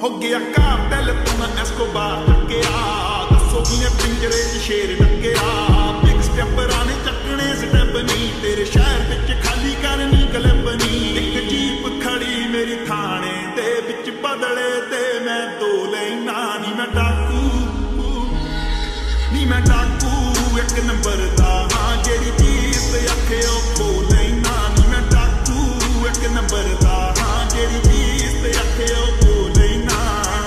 हो गया कार्टेल तू ना एस्कोबार टक्केया दसो किने पिंजरे च शेर टक्केया बिग स्टेपरां ने चकने स्टेप नहीं तेरे शहर विच खाली करनी क्लब नहीं एक जीप खड़ी मेरी थाने दे विच बदले ते मैं दो लेना नी मैं डाकू एक नंबर दा हां जेड़ी चीज ते आखे ओ खो लेना नी मैं डाकू एक नंबर दा हां जेड़ी चीज ते आखे ओ खो लेना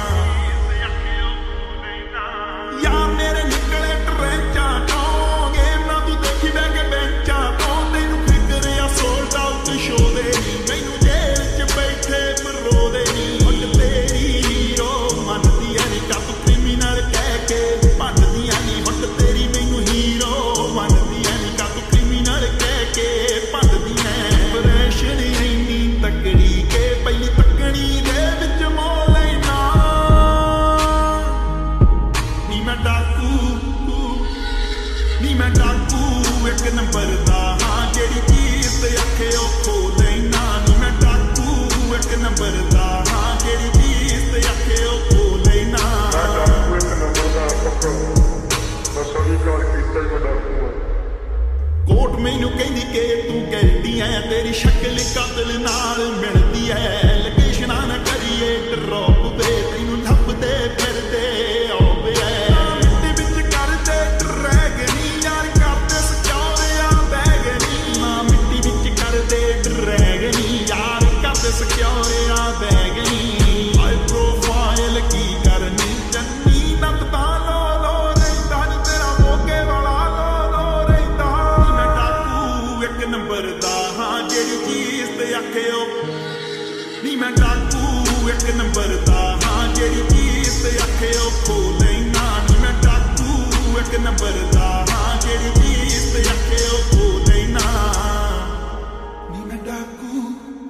यार मेरे निकले ट्रेंचा तो गेम ना तू देखी बैग बेंचा तो तेनू फिकर या सोल्ड आउट शो दे मैनू जेल च बैठे परो दे हुण तेरी हीरो मनदी ऐ नी का तू क्रिमिनल कह के भनदी ऐ नी हुण तेरी मैनू हीरो मनदी ऐ नी का तू क्रिमिनल कह के भनदी ऐ ऑपरेशन इन्नी तकड़ी के पहली तकड़ी दे विच मोह लेना नी मैं डाकू एक नंबर दा हां जेड़ी चीज ते आखे ओ खो लेना नी मैं डाकू एक नंबर दा हां जेड़ी चीज ते आखे ओ खो लेना कोट मैनू कहंदी के तू गलती है तेरी शक्ल कातिल नाल मिलदी है लोकेशनां ना करिए ड्रॉप वे तैनू लभदे फिरदे आवे मिट्टी विच करदे ड्रैगनी यार करदे सिक्योरिया बैगनी ना मिट्टी विच करदे ड्रैगनी यार करदे सिक्योरिया बैगनी हाई प्रोफाइल की करनी जन्नी नत तां लो रहिंदा नी तेरा मोगे वाला लो रहिंदा मैं डाकू एक नंबर दा हां जेड़ी चीज ते आखे ओ नी मैं डाकू एक नंबर दा हां जेड़ी चीज ते आखे ओ खो लेना नी मैं डाकू एक नंबर दा हां जेड़ी चीज ते आखे ओ खो लेना नी मैं डाकू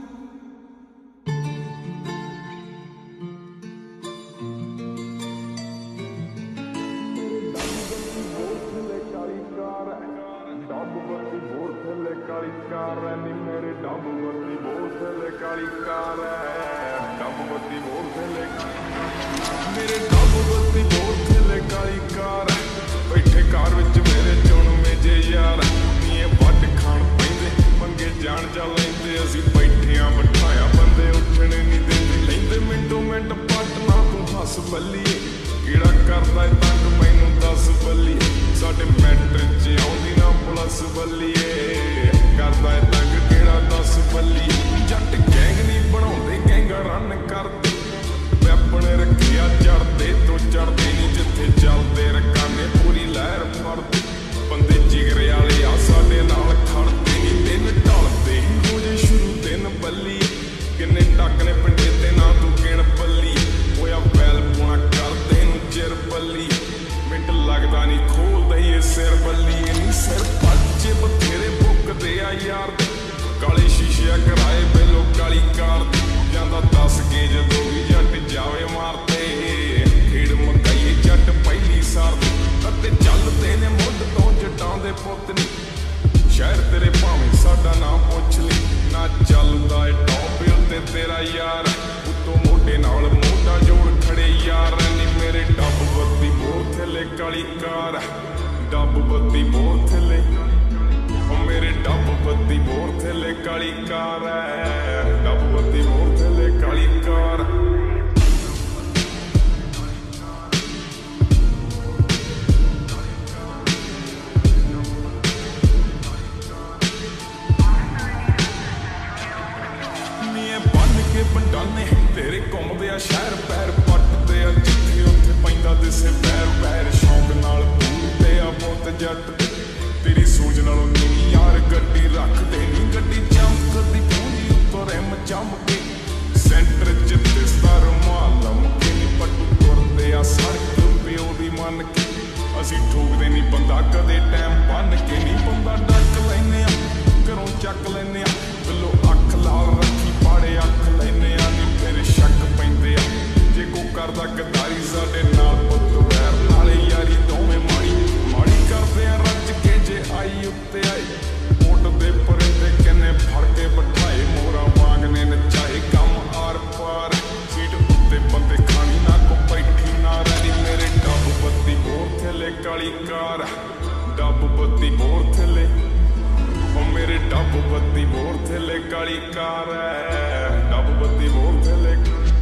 काली कार नी मेरे डब बत्ती बोतल काली कार डब बत्ती बोतल मेरे डब बत्ती बोतल काली कार बैठे कार विच मेरे चुन मेजे यार नी वट खाण पैंदे मंगे जान जा लैंदे असीं बैठियां बिठाया बंदे उठने नहीं देंदे लैंदे मिंटो मिंट पटना तू हस बल्लीए किहड़ा करदा तंग मैनू दस बल्लीए साडे मैट्रिक च आउंदी ना प्लस बल्लीए करदा है तंग केड़ा दस बल्ली जट गैंग नहीं बनाउंदे गैंग रन करदे वैपन रखिया चढ़दे तो चढ़दे नहीं जिथे चलदे रकाने पूरी लहर फड़दे बंदे जिगरे वाले आ साडे नाल खड़दे नहीं दिन ढलदे हो जे शुरू दिन बल्ली किन्ने टक्क ने पिंडे ते ना तू गिण बल्ली होया बैल पुणा करदे नूं चिर बल्ली मिंट लगदा नहीं खोलदा ये सिर बल्ली नहीं सिर पच्चे बथेरे दे आ यार काले शीशे कराए बेलो काली कार जांदा 10 के जदों भी जट जावे मारते खेड़ मकाई जट पहली सार अते चलदे ने मुੱਢ ਤੋਂ ਜਟਾਂ ਦੇ ਪੁੱਤ ਨੀ शहर तेरे भावें साडा नाम पुछ ली ना चलदा ए टॉप उत्ते तेरा यार उत्तों मोढे नाल मोढा जोड़ खड़े यार नी मेरे डब बत्ती बोर थले काली कार डब बत्ती बोर थले मेरे डब बत्ती बोर थले काली कार डब बत्ती बोर थले काली कार बन के बंडाने तेरे घूमदे आ शहर पैर पटदे आ जिथे उत्थे पैंदा दिसे पैर पैर शौक नाल पूरदे आ पुत जट तेरी सूझ नालों नीवी यार गड्डी रखदे नी गड्डी चमकदी पूरी उत्तों रिम चमके सेंटर च दिसदा रुमाल लमके नी पट्टू तुरदे आ सड़क प्यो दी मन के असीं ठोकदे नी बंदा कदे टैम बन के नी बंदा डक लैने आ घरों चक लैने आ बिलो अख लाल रखी पाड़े अख लैने आ नी फिर शक पैंदे आ जे को करदा गद्दारी साडे नाल पुत्त वैर नाले यारी दोवें माड़ी माड़ी करदे आ रज के जे आई उत्ते आई मोट दे परिंदे किन्ने फड़ के बिठाए मोरा वांग ने नचाए कम आर पार सीट उत्ते बंदे खाने कार डब बत्ती बोर थले ओ मेरे डब बत्ती बोर थले काली कार डब बत्ती बोर थले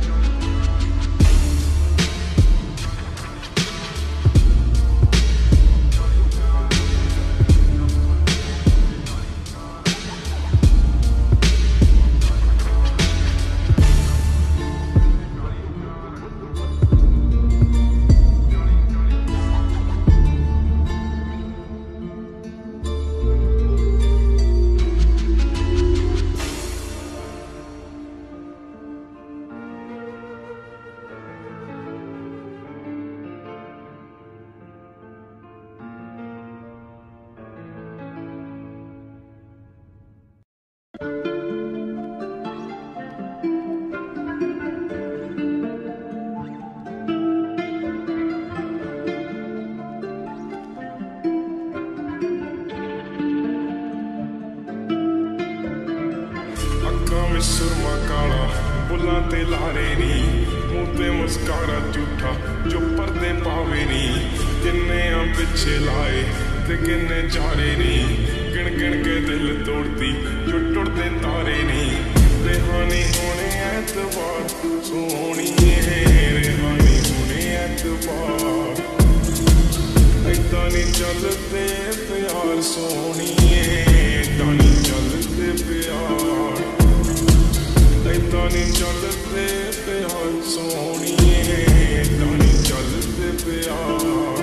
सुरमा काला बुल्लां ते लारे नी मूंह ते मुस्कारा झूठा जो पर्दे पावे नी किन्ने आ पिछे लाए ते किन्ने चारे नी गिण गिण के दिल तोड़ती जो टुटदे तारे नी रेहानी होने ऐतबार सोहणीए रेहानी होने ऐतबार ऐदां नी चलदे प्यार सोहणीए ऐदां नी चलदे प्यार ऐदां नी चलदे प्यार सोहणीए ऐदां नी चलदे प्यार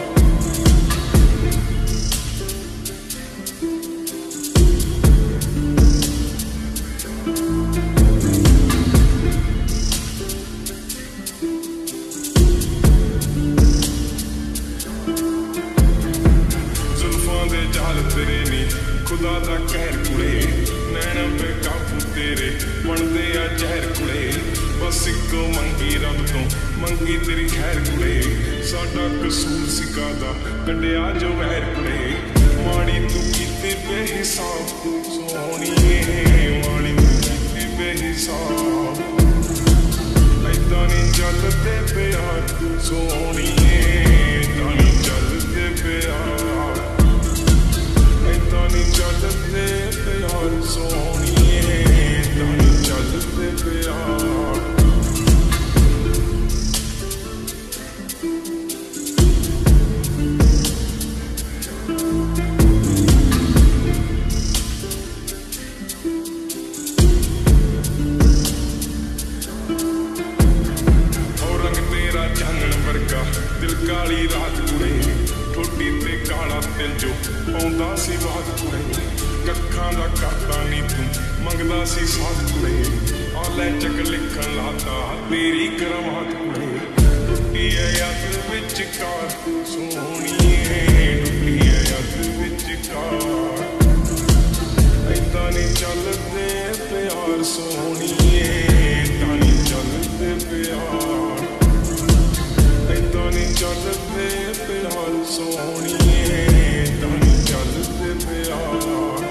जुल्फां दे जाल तेरे नी खुदा दा कहर कुड़े नैना पे काबू तेरे बनदे आ जहर कुड़े बस इको मंगी रब तो मंगी तेरी खैर कुड़े साडा कसूर सिकादा कड्डिया जो वैर कुड़े माड़ी तू कीती बेहिसाब सोहणीए माड़ी तू कीती बेहिसाब ऐदां नी चलदे प्यार सोहणीए ऐदां नी चलदे प्यार ऐदां नी चलदे प्यार सोहणीए ऐदां नी चलदे प्यार दिल काली रात कुड़े ठोडी ते काला दिल जो पाउंदा सी बात कुड़े कक्खां दा करदा नी तू मंगदा सी साथ कुड़े आले चक लिखन लाता तेरी करमात कुड़े टुटी है याद विच कार सोहणीए टुटी है याद विच कार ऐदां नी चलदे प्यार सोहणीए ऐदां नी चलदे प्यार ऐदां नी चलदे प्यार सोहणीए ऐदां नी चलदे प्यार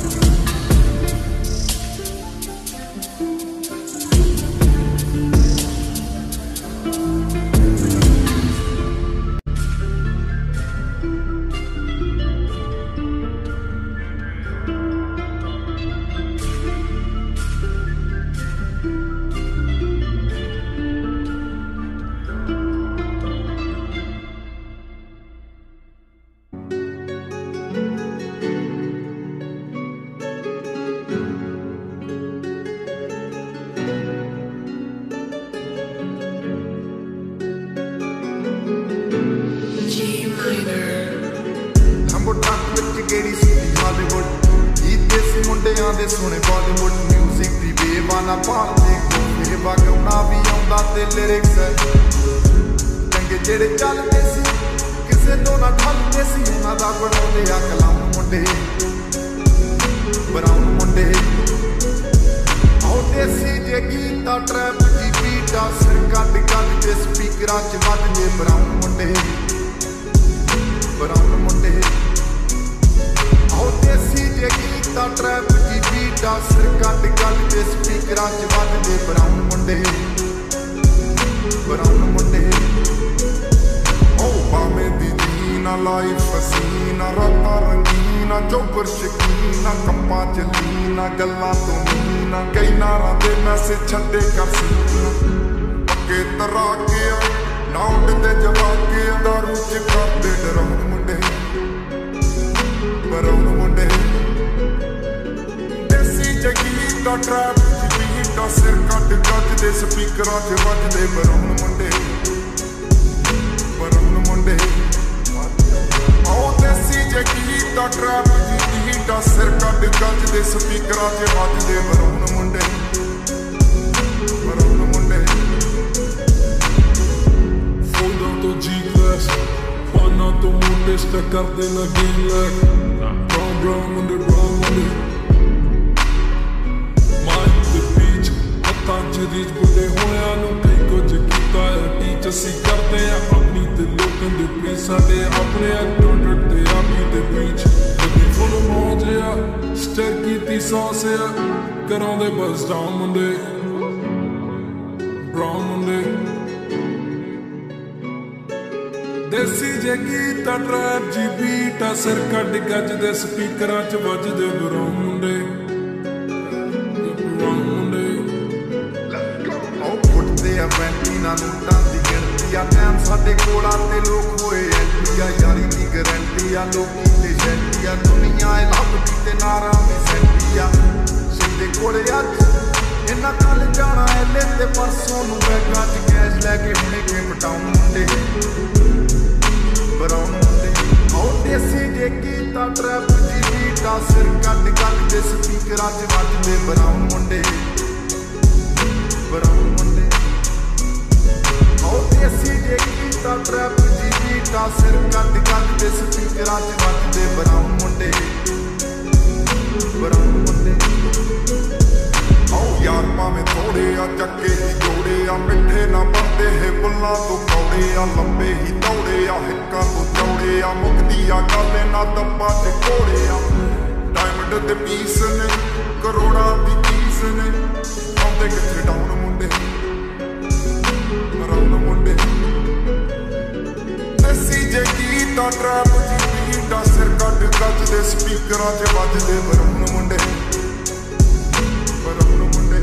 दे सोने बॉलीवुड म्यूजिक दी बेवाना पालदे कोठे वगाउणा भी आउंदा ते लिरिक्स चंगे जेड़े चलदे सी किसे तो ना ठलदे सी उन्हां दा बनाउंदे आ कलाम मुंडे ब्राउन मुंडे आओ देसी जे गीता ट्रैप दी बीटा सिर कट कट ते स्पीकरां च वजदे ब्राउन मुंडे आओ देसी जे गीता ट्रैप दी बीटा सिर कट कट ते स्पीकरां च वजदे ब्राउन मुंडे ओ भावें दी जीना लाइफ सीना राता रंगीना चौपर शकीना कंपा चलीना गल्लां तो मीना कई नारा दे मैसेज छड्डे कर सीना पक्के तरा के ना उड़दे जवा के दारू च करदे डराउन मुंडे बराउन मुंडे देसी जगी दा ट्रैप बीट दा सिर कट गजदे स्पीकरां च वजदे बराउन मुंडे बराउन मुंडे देसी जगी दा ट्रैप बीट दा सिर कट गजदे स्पीकरां च वजदे बराउन मुंडे बराउन मुंडे फोल्डां तो जी क्लास पाना तो मुंडे स्टक करदे ना गीलैक brown मुंडे माइक ते बीच हत्थां च रीच बुढ़े होया नूं कई कुछ कीता है टीच असीं करदे आ अपनी ते लोकां दे प्लीज साडे अपने डोंट डरदे आपी ते बीच कदी फुल मौज आ स्टर कीती सॉस आ करांदे बस डाउन मुंडे brown मुंडे देसी जगी दा ट्रैप जी बीट आ सिर कट गजदे स्पीकरां च वजदे brown मुंडे वैंटीना नोटां दी गिणती आ टैम साडे कोल ते लोक होए एंटी आ यारी दी गारंटी आ लोकी ते शैंटी आ दुनिया ए लभदी ते नारा में सैंटी आ सिद्धे कोले अज इन्ना कल जाना एले ते परसों नूं बैगां च कैश लैके हुणे के पटाउन मुंडे बराउन मुंडे आओ देसी जेगी दा ट्रैप जी बीट आ सिर कट गजदे स्पीकरां च वजदे बराउन मुंडे बराउन मुंडे देसी जेगी दा ट्रैप जी बीट आ सिर कट गजदे स्पीकरां च वजदे बराउन मुंडे बराउन मुंडे आओ यार भावें थोड़े आ चक्के ही जोड़े आ मिठे ना बनदे हे बुल्लां तो कौड़े आ लंबे ही दौड़े आ हिक्कां तो चौड़े आ मुकदी आ गल ना दब्बा ते घोड़े आ डायमंड दे पीस ने करोड़ां दी चीज ने आउंदे कित्थे डाउन मुंडे बराउन मुंडे देसी जगी दा ट्रैप जी बीट आ सिर कट गजदे स्पीकरां च वजदे बराउन मुंडे बराउन मुंडे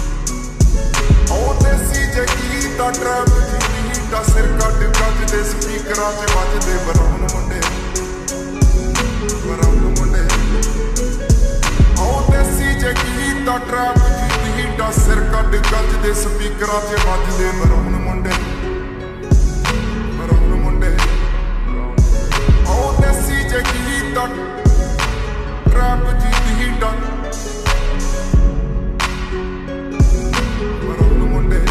ओ देसी जगी दा ट्रैप जी बीट आ सिर कट गजदे स्पीकरां च वजदे बराउन मुंडे बराउन मुंडे ओ देसी जगी दा ट्रैप जी बीट आ सिर कट गजदे स्पीकरां च वजदे बराउन मुंडे बराउन मुंडे ओ देसी जगी दा ट्रैप जी बीट आ बराउन मुंडे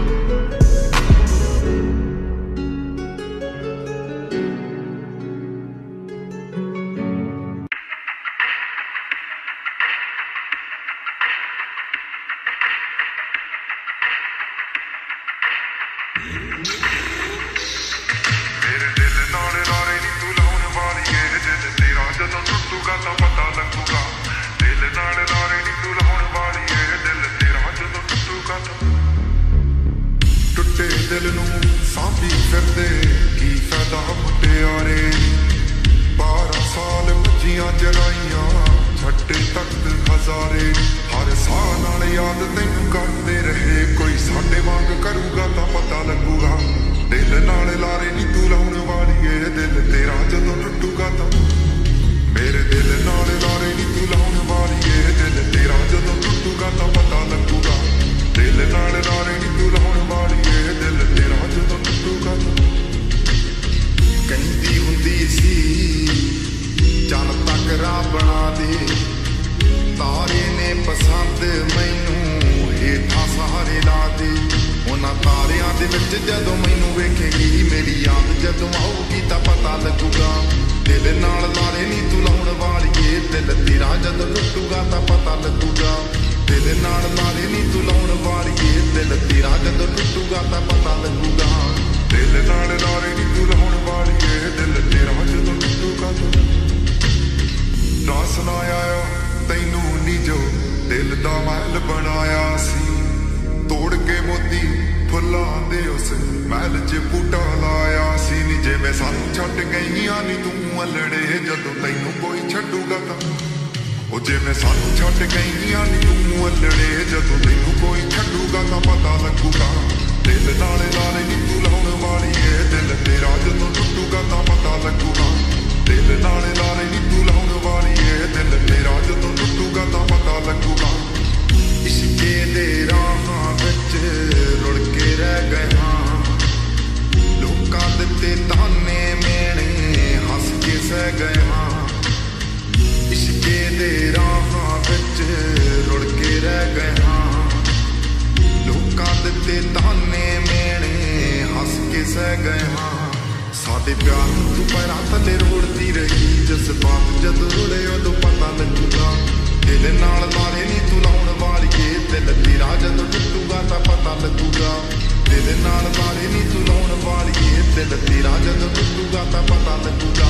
दिल नूं सांभी फिरदे की फायदा मुटियारे 12 साल मज्जियां चराइयां छड्डे तख्त हजारे हर साह नाल याद तैनूं करदे रहे कोई साडे वांग करूगा तां पता लगूगा दिल नाल लारे नी तूं लाउण वालीए दिल तेरा जदों टुटूगा तां मेरे दिल नाल लारे नी तूं लाउण वालीए दिल तेरा जदों टुटूगा तां पता लगूगा दिल नाल लारे नी तूं लाउण वालीए दिल तेरा जदों टुटूगा तां कहंदी हुंदी सी चल तकरा बना दे तारे ने पसंद मैनू हेठां सहारे ला दे उन्हां तारियां दे विच जदों मैनू वेखेगी मेरी याद जदों आऊगी तां पता लगूगा दिल नाल लारे नी तूं लाउण वालीए दिल तेरा जदों टुटूगा तां पता लगूगा दिल नाल लारे नी तूं लाउण वालीए दिल तेरा जदों टुटूगा तां पता लगूगा दिल नाल लारे नी तूं लाउण वालीए दिल तेरा जदों टुटूगा तां ना सुनाया तैनू नी जो दिल दा महल बनाया सी तोड़ के मोती फुल्लां दे उस महल च बूटा लाया सी नी जिवें सानू छड्ड गईयां नी तू अल्लड़े जदों तैनू कोई छड्डूगा तां ओ जिवें सानू छड्ड गईयां नी तू अल्लड़े जदों तैनू कोई छड्डूगा तां पता लगूगा दिल नाले नाले नी तू लाउण वाली ए दिल तेरा जदों टुੱਟੂਗਾ तां पता लगूगा दिल नाले नाले नी तू लाउण वाली ए दिल तेरा जदों टुੱਟੂਗਾ तां पता लगूगा इश्के दे राहां विच रुड़ के रह गए हां लोकां दित्ते ताने मेणे हस के सह गए हां इश्के दे राहां विच रुड़ के रह गए हां लोकां दित्ते ताने मेणे हस के सह गए हां साडे प्यार नूं तू पैरां थल्ले रोड़दी रही जज्बात जदों रुले उदों पता लगूगा दिल नाल नाले नी तू लाउण वालीए दिल तेरा जदों टुੱਟੂਗਾ तां पता लगूगा दिल नाल नाले नी तू लाउण वालीए दिल तेरा जदों टुੱਟੂਗਾ तां पता लगूगा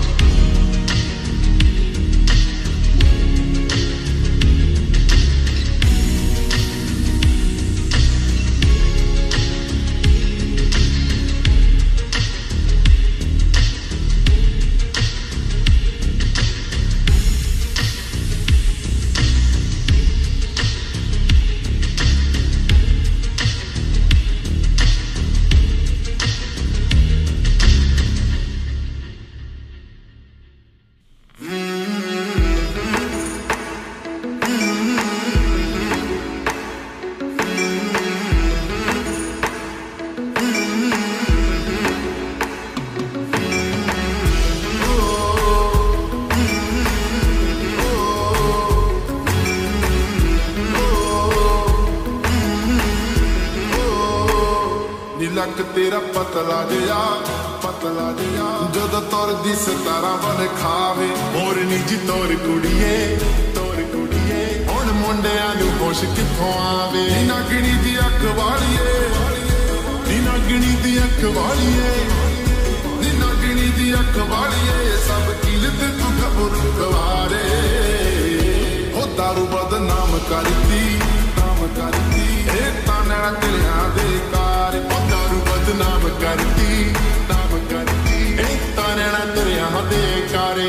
तेरा पतला जिया जदों तुरदी सितारा बन खावे मोरनी जी तोर कुड़िए हुण मुंडियां नूं होश कित्थों आवे नीना गिणी दी अख वालीए नीना गिणी दी अख वालीए नीना गिणी दी अख वालीए सब कीलत तू खबरू गवारे हो दारू बदनाम करती ए ताना तेरियां दे कार नाम करती ए ताने ना तेरियां दे कारे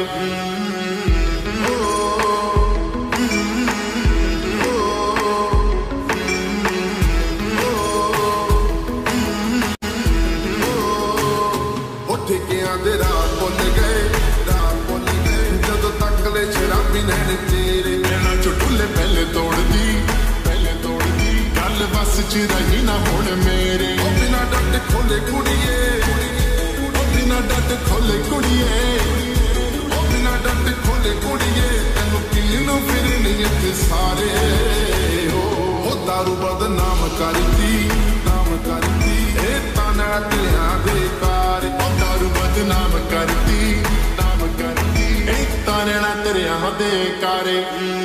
ठेकियां दे रात भुल गए जदों तक ले शराबी नैन तेरे नैना चो ढुले पहले तोड़दी गल बस च रही ना हुण मेरे बिना डट खोले कुड़िए बिना डट खोले कुड़िए बिना डट खोले कुड़िए तेनू किन्नू फिरनी इत्थे सारे हो दारू बदनाम करती ए ताना तेरियां दे कार दारू बदनाम करती ए ताना तेरियां दे कारे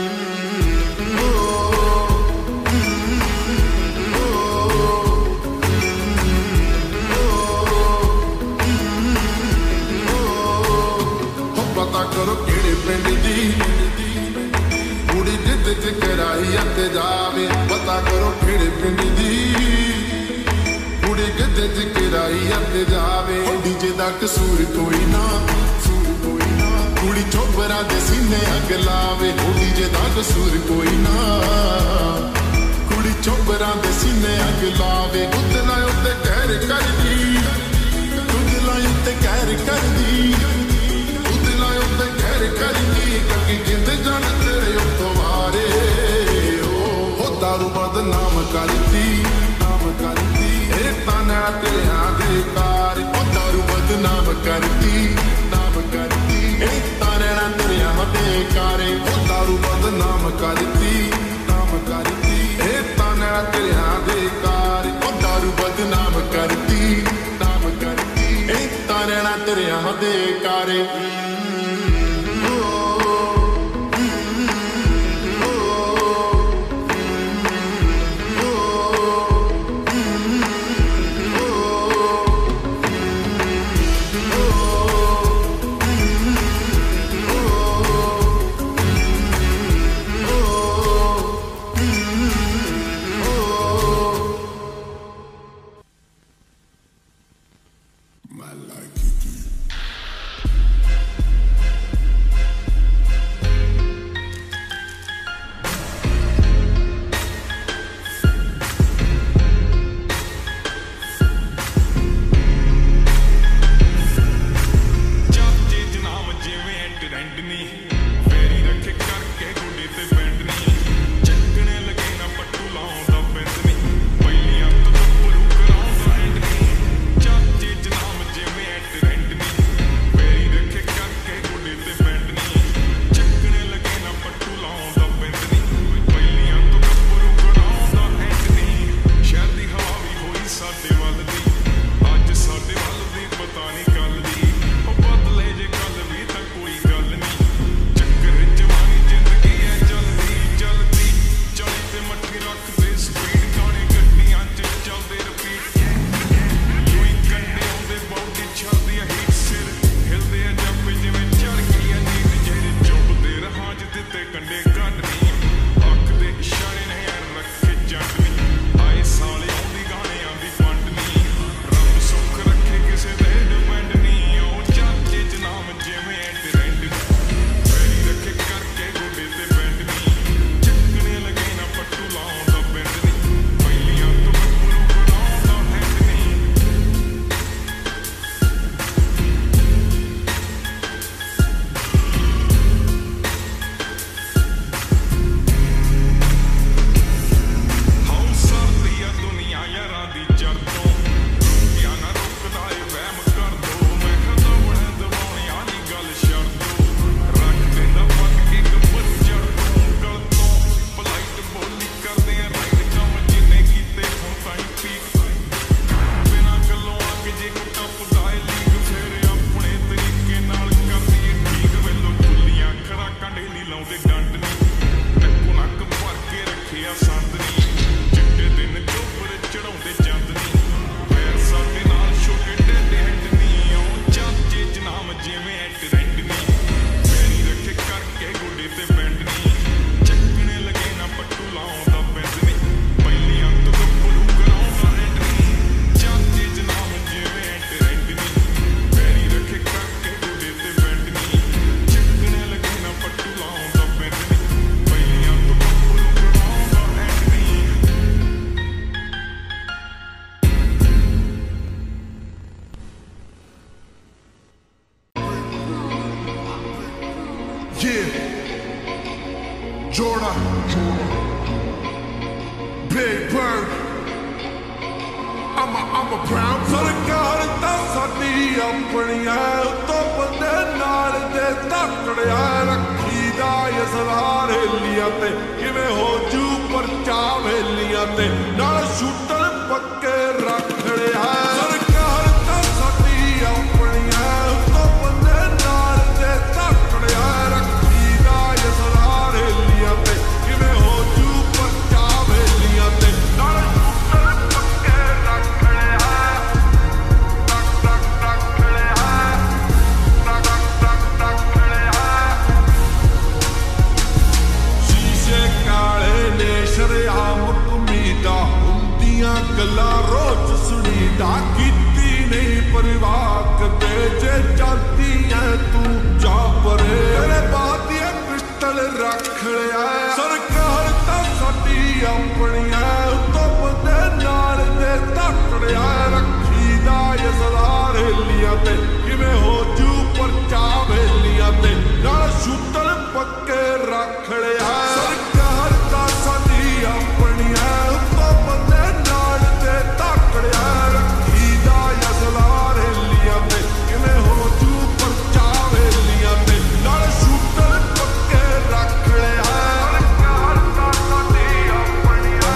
पता करो केड़े पिंड दी कुड़ी जिद च कराई अते जावे पता करो केड़े पिंड दी कुड़ी जिद च कराई अते जावे डीजे दा कसूर कोई ना कुड़ी चोबरा दे सीने अग लावे डीजे दा कसूर कोई ना कुड़ी चोबरा दे सीने अग लावे उतला उत्ते कहर करदी उतला उत्ते कहर करदी कभी जिंद जान तेरे उतवारे हो दारू बदनाम करती ए ताना तेरियां दे कार दारू बदनाम करती ए ताना तेरियां दे कारे दारू बदनाम करती ए ताना तेरियां दे कार दारू बदनाम करती ए ताना तेरियां ट्रेंड नी फेरी रखे करके गोडे ते बैंड नी चकने लगे ना पट्टू लाउंदा बिंद नी पहिलियां तो गब्बरू कराउंदा एंड नी चाचे जनाम जिवें ट्रेंड नी फेरी रखे करके गोडे ते बैंड नी चकने लगे ना पट्टू लाउंदा बिंद नी पहिलियां तो गब्बरू कराउंदा एंड नी शहर दी हवा भी होई साडे वल दी अज साडे वल दी पता नहीं कल दी ओ बदले जे कल भी तां कोई गल नहीं चक्कर जवानी जिंदगी है चलदी चलदी चले ते मट्ठी रख दे स्पीड गाने गड्डियां च चलदे रिपीट कोई कंडे आउंदे बॉडी छलदी हीट सिर हिलदे जंप जिवें चढ़ गई है नींद ਜਿਹੜੇ ਚੁੱਪਦੇ ਰਹਾਂ ਜ ਦਿੱਤੇ ਕੰਡੇ ਕੱਢ ਨਹੀਂ ਅੱਖ ਦੇ ਇਸ਼ਾਰੇ ਨੇ ਰੱਖੇ ਜੱਟ ਨਹੀਂ ਆਏ ਸਾਲੇ ਆਉਂਦੀ ਗਾਣਿਆਂ ਦੀ ਪੰਡ ਨਹੀਂ ਰੱਬ ਸੁੱਖ ਰੱਖੇ ਕਿਸੇ ਦੇ ਡਿਪੈਂਡ ਨਹੀਂ ਉਹ ਚਾਚੇ ਚ ਨਾਮ ਜਿਵੇਂ ਟ੍ਰੈਂਡ ਫੇਰੀ ਰੱਖੇ ਕਰਕੇ ਗੋਡੇ ਤੇ ਬੈਂਡ ਨਹੀਂ ਚੱਕਣੇ ਲਗੇ ਨਾ ਪੱਟੂ ਲਾਉਂਦਾ ਬਿੰਦ ਨਹੀਂ ਪਹਿਲੀਆਂ ਤੋਂ ਗੱਭਰੂ ਬਣਾਉਂਦਾ ਹੈਂਡ ਨਹੀਂ ਹਾਉ ਸਰਦੀ ਆ ਦੁਨੀਆ ਯਾਰਾਂ ਦੀ ਜੜ ਤੋਂ ਰੁਕਿਆ ਨਾ ਰੁਕਦਾ ਏ ਵਹਿਮ ਕਰ ਦੋ ਮੈਂ ਖਦਾ ਬਣਾ ਦਵਾਉਣਿਆਂ ਦੀ ਗੱਲ ਛੱਡ ਦੋ ਰੱਖ ਦਿੰਦਾ ਪੱਕ ਕੇ ਗੱਬਰ ਜੜ ਤੋਂ ਗਲ ਤੋਂ ਪਲਾਈਟ ਬੋਲੀ ਕਰਦੇ ਆ ਰਾਈਟ ਕੰਮ ਜਿੰਨੇ ਕੀਤੇ ਹੁਣ ਤਾਈਂ ਪੀਕ ਬਿਨਾਂ ਗੱਲੋਂ ਅੱਗੇ ਜੇ ਕੋ ਟੱਪਦਾ ਏ ਲੀਗ ਫੇਰ ਆਪਣੇ ਤਰੀਕੇ ਨਾਲ ਕਰਦੀ ਏ ਠੀਕ ਵੇਲੋ ਖੁੱਲੀਆਂ ਖੜਾਕਾਂ ਡੇਲੀ ਲਾਉਂਦੇ ਡੰਡ ਨਹੀਂ ਨੱਕੋ ਨੱਕ ਭਰ ਕੇ ਰੱਖਿਆ ਸੰਦ ਨਹੀਂ ਚਿੱਟੇ ਦਿਨ ਚੋਪਰ ਚੜਾਉਂਦੇ ਚੰਦ ਨਹੀਂ ਫੇਰ ਸਾਡੇ ਨਾਲ ਛੋਟੇ ਢੇਡੇ ਹੈਂਡ ਨਹੀਂ ਉਹ ਚਾਚੇ ਚ ਨਾਮ ਜਿਵੇਂ ਟ੍ਰੈਂਡ ਨਹੀਂ ਫੇਰੀ ਰੱਖੇ ਕਰਕੇ ਗੋਡੇ ਤੇ ਬੈਂਡ ਨਹੀਂ ਚੱਕਣੇ ਲਗੇ ਨਾ ਪੱਟੂ ਲਾਉਂਦਾ ਬਿੰਦ ਨਹੀਂ ਪਹਿਲੀਆਂ ਤੋਂ ਗੱਭਰੂ ਕਰਾਉਂਦਾ ਐਂਡ ਨਹੀਂ ਚਾਚੇ ਚ ਨਾਮ ਜਿਵੇਂ ਟ੍ਰੈਂਡ ਨਹੀਂ ਫੇਰੀ ਰੱਖੇ ਕਰਕੇ ਗੋਡੇ ਤੇ ਬੈਂਡ ਨਹੀਂ ਚੱਕਣੇ ਲਗੇ ਨਾ ਪੱਟੂ ਲਾਉਂਦਾ ਬਿੰਦ ਨਹੀਂ ਪਹਿਲੀਆਂ ਤੋਂ ਗੱਭਰੂ ਕਰਾਉਂਦਾ ਐਂਡ ਨਹੀਂ Yeah, Jordan, Big Bird. I'm a brown ਸਰਕਾਰ ਤਾਂ ਸਾਡੀ ਆਪਣੀਆਂ ਉਤੋਂ ਬੰਦੇ ਨਾਲ ਦੇ ਤੱਕੜਿਆ ਰੱਖੀਦਾ ਅਸਰਾਰ ਹੇਲੀਆਂ ਤੇ ਕਿਵੇਂ ਹੋ ਜੂ ਪਰਚਾ ਵੇਲੀਆਂ ਤੇ ਨਾਲ ਸ਼ੂਟਰ ਪੱਕੇ ਰੱਖ ਲਿਆ ਸਰਕਾਰ ਤਾਂ ਸਾਡੀ ਆਪਣੀਆਂ ਉਤੋਂ ਬੰਦੇ ਨਾਲ ਦੇ ਤੱਕੜਿਆ ਰੱਖੀਦਾ ਅਸਰਾਰ ਹੇਲੀਆਂ ਤੇ ਕਿਵੇਂ ਹੋ ਜੂ ਪਰਚਾ ਵੇਲੀਆਂ ਤੇ ਨਾਲ ਸ਼ੂਟਰ ਪੱਕੇ ਰੱਖ ਲਿਆ ਰੱਖ ਲਿਆ ਸ਼ੀਸ਼ੇ ਕਾਲੇ ਨੇ ਸ਼ਰਿਆਮ ਉਮੀਦਾ ਹੁੰਦੀਆਂ ਗੱਲਾਂ ਰੋਜ਼ ਸੁਣੀਦਾ ਕੀਤੀ ਨਹੀਂ ਪਰਵਾਹ ਕਦੇ ਜੇ ਜਾਂਦੀ ਐ ਤੂੰ ਜਾ ਪਰੇ ਤੇਰੇ ਬਾਤ ਦੀਆਂ ਪਿਸਟਲ ਰੱਖ ਲਿਆ ਸਰਕਾਰ ਤਾਂ ਸਾਡੀ ਆਪਣੀਆਂ ਉਤੋਂ ਬੰਦੇ ਨਾਲ ਦੇ ਤੱਕੜਿਆ ਰੱਖੀਦਾ ਅਸਰਾਰ ਹੇਲੀਆਂ ਤੇ ਕਿਵੇਂ ਹੋ ਜੂ ਪਰਚਾ ਵੇਲੀਆਂ ਤੇ ਨਾਲ ਸ਼ੂਟਰ ਪੱਕੇ ਰੱਖ ਲਿਆ ਸਰਕਾਰ ਤਾਂ ਸਾਡੀ ਆਪਣੀਆਂ ਉਤੋਂ ਬੰਦੇ ਨਾਲ ਦੇ ਤੱਕੜਿਆ ਰੱਖੀਦਾ ਅਸਰਾਰ ਹੇਲੀਆਂ ਤੇ ਕਿਵੇਂ ਹੋ ਜੂ ਪਰਚਾ ਵੇਲੀਆਂ ਤੇ ਨਾਲ ਸ਼ੂਟਰ ਪੱਕੇ ਰੱਖ ਲਿਆ ਸਰਕਾਰ ਤਾਂ ਸਾਡੀ ਆਪਣੀਆਂ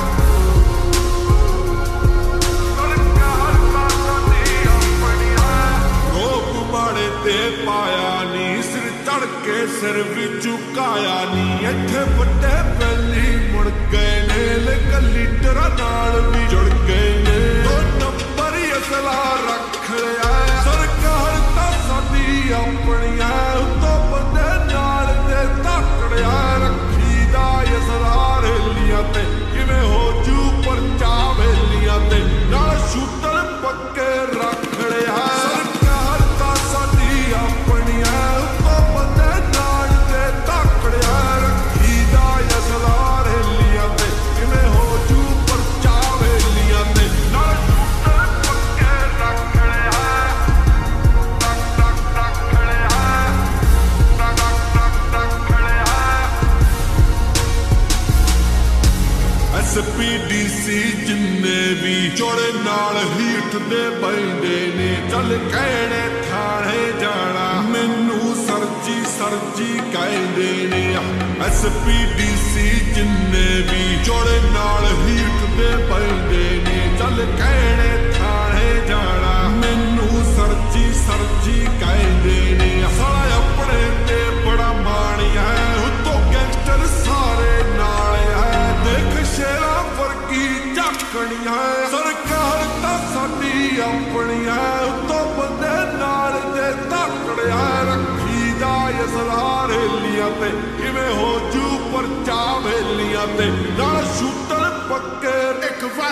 ਰੋਕ ਮਾੜੇ ਤੇ ਪਾਇਆ ਨੀ ਸਿਰ ਚੜ ਕੇ ਸਿਰ ਵੀ ਝੁਕਾਇਆ ਨੀ ਇੱਥੇ ਵੱਡੇ ਪਹਿਲੀ ਮੁੜ ਗਏ ਨੇ ਲੇਕਿਨ ਲੀਡਰਾਂ ਨਾਲ ਵੀ ਜੁੜ ਗਏ ਨੇ ਦੋ ਨੰਬਰ ਅਸਲਾ ਰੱਖ ਲਿਆ ਸਰਕਾਰ ਤਾਂ ਸਾਡੀ ਆਪਣੀਆਂ ਉਤੋਂ ਬੰਦੇ ਨਾਲ ਦੇ ਤੱਕੜਿਆ ਰੱਖੀਦਾ ਅਸਰਾਰ ਹੇਲੀਆਂ ਤੇ ਕਿਵੇਂ ਹੋ ਜੂ ਪਰਚਾ ਵੇਲੀਆਂ ਤੇ ਨਾਲ ਸ਼ੂਟਰ ਪੱਕੇ ਰੱਖ ਲਿਆ ਸਰਕਾਰ ਤਾਂ ਸਾਡੀ ਆਪਣੀਆਂ ਉਤੋਂ ਬੰਦੇ ਨਾਲ ਦੇ ਤੱਕੜਿਆ ਰੱਖੀਦਾ ਅਸਰਾਰ ਹੇਲੀਆਂ ਤੇ ਕਿਵੇਂ ਹੋ ਜੂ ਪਰਚਾ ਵੇਲੀਆਂ ਤੇ ਨਾਲ ਸ਼ੂਟਰ ਪੱਕੇ ਰੱਖ ਲਿਆ ਰੱਖ ਲਿਆ SPDC ਜਿੰਨੇ ਵੀ ਚੋੜੇ ਨਾਲ ਹੀ ਉੱਠਦੇ ਬੈਂਦੇ ਨੇ ਚੱਲ ਕਹਿਣੇ ਥਾਣੇ ਜਾਣਾ ਮੈਨੂੰ ਸਰਜੀ ਕਹਿੰਦੇ ਨੇ SPDC ਜਿੰਨੇ ਵੀ ਚੋੜੇ ਨਾਲ ਹੀ ਉੱਠਦੇ ਬੈਂਦੇ ਨੇ ਚੱਲ ਕਹਿਣੇ ਥਾਣੇ ਜਾਣਾ ਮੈਨੂੰ ਸਰਜੀ ਕਹਿੰਦੇ ਨੇ ਸਾਲਾ ਆਪਣੇ ਤੇ ਬੜਾ ਮਾਣਿਆ ਉੱਤੋਂ ਗੈਂਗਸਟਰ ਸਾਰੇ ਨਾਲ ਹੈ ਦੇਖ ਸ਼ੇਰਾਂ ਵਰਗੀ ਝਾਕਣੀਆਂ ਸਰਕਾਰ ਤਾਂ ਸਾਡੀ ਆਪਣੀ ਹੈ ਉੱਤੋਂ ਬੰਦੇ ਨਾਲ ਦੇ ਧਾਕੜਿਆ ਰੱਖੀ ਦਾ ਅਸਲਾ ਰੇਲੀਆਂ ਤੇ ਕਿਵੇਂ ਹੋ ਜੂ ਪਰਚਾ ਵੇਲੀਆਂ ਤੇ ਨਾਲ ਸ਼ੂਟਰ ਪੱਕੇ ਇੱਕ